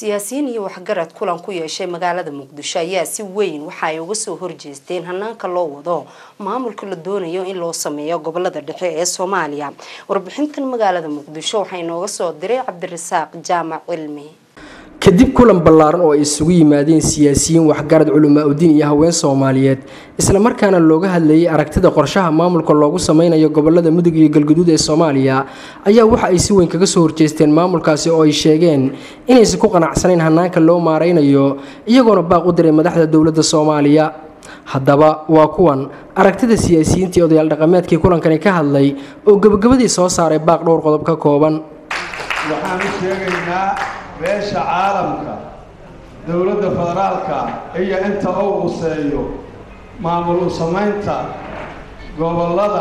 siyaasiyiin iyo waxgarad kulan ku yeeshay magaalada Muqdisho ayaa si weyn waxa ay uga soo horjeesteen hanaanka loo wado maamulka la doonayo in loo sameeyo gobolada dhexe ee Soomaaliya. Warbixintan magaalada Muqdisho waxay nooga soo diray Cabdirasaaq Jaamac Cilmi. kadib kulan ballaaran oo ay isugu yimaadeen siyaasiyiin waxgarad culumaa diin iyo haween Soomaaliyeed isla markaana looga hadlayay aragtida qorshaha maamulka loogu sameeyo gobolada Mudug iyo Galgaduud ee Soomaaliya ayaa waxa ay si weyn kaga soo horjeesteen maamulkaasi oo ay sheegeen inaysan ku qanacsaneyn hanaanka loo maareynayo iyagoona baaq u diray madaxda dawladda Soomaaliya. haddaba waa kuwan aragtida siyaasiyiintii odayaal dhaqameedkii kulankani ka hadlay oo gabagabadii soo saaray baaq dhowr qodob ka kooban. waxaan sheegaynaa beesha caalamka dawladda federaalka iyo inta uu quseeyo maamul samaynta gobolada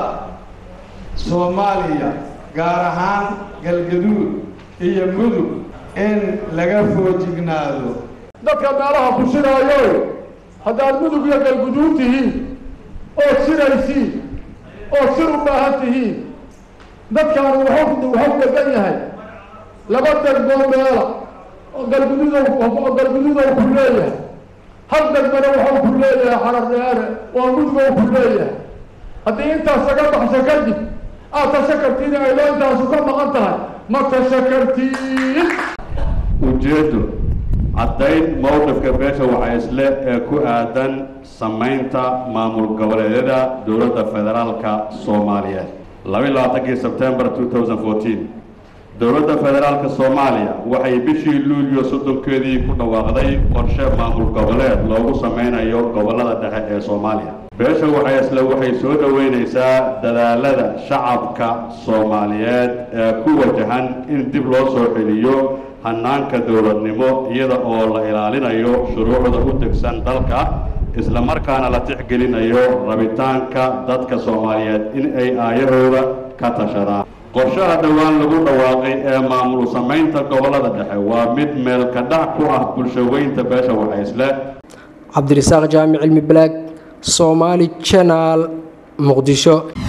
Soomaaliya gaar ahaan Galgaduud iyo Mudug in laga foojignaado dadka meelaha ku shiraayo haddaad Mudug iyo Galgaduud tihiin oo shiraysiin oo shir u baahan tihiin dadkan wuxuu degan yahay laba degmo meela galguduud ku leeyahay hal degmana wuxuu ku leeyahay xarardheere oo Mudug ku leeyahay haddii intaas laga baxso kadib aad tashakartiin ay loo intaas ka maqan tahay ma tashakartiin ujeedo caddayn mowqifka beesha waxaa isle ee ku aadan samaynta maamul goboleedyada dowladda federaalka Soomaaliyeed 22 September 2014 dowladda federaalka Soomaaliya waxay bishii Luulyo 30keedii ku dhawaaqday qorshe maamul goboleed loogu sameynayo gobolada dhexe ee Soomaaliya. beesha waxay soo dhaweynaysaa dadaalada shacabka Soomaaliyeed ee ku wajahan in dib loo soo celiyo hanaanka dowladnimo iyada oo la ilaalinayo shuruucda u degsan dalka isla markaana la tixgelinayo rabitaanka dadka Soomaaliyeed in ay aayahooda ka tashadaan. qorshaha dhawaan lagu dhawaaqay ee maamul samaynta gobolada dhexe waa mid meel ka dhac ku ah bulshaweynta beesha waxay isle. Cabdirasaaq Jaamac Cilmi Black, Somali Channel, Muqdisho.